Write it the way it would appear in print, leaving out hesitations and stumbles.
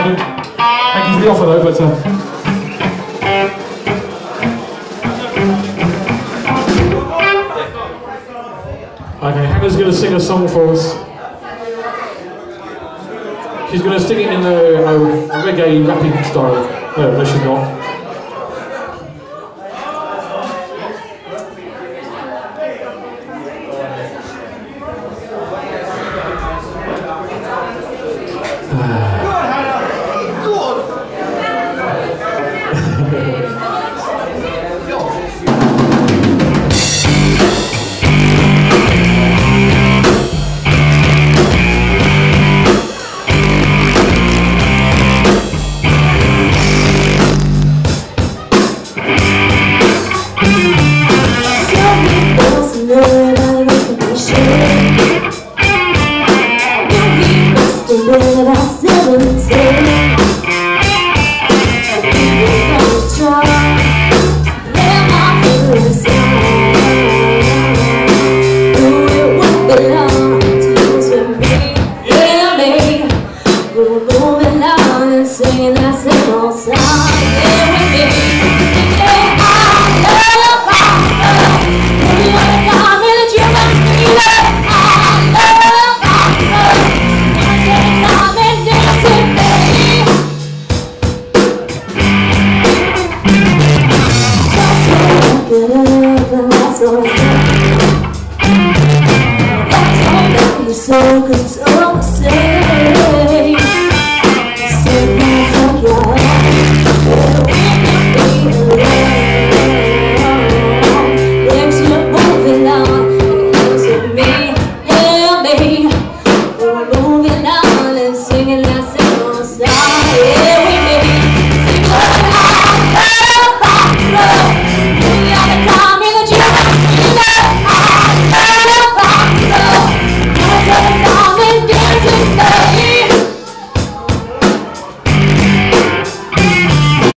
random. Thank you for the offer though, but okay, Hannah's going to sing a song for us. She's going to sing it in a reggae rapping style. No, she's not. When I was 17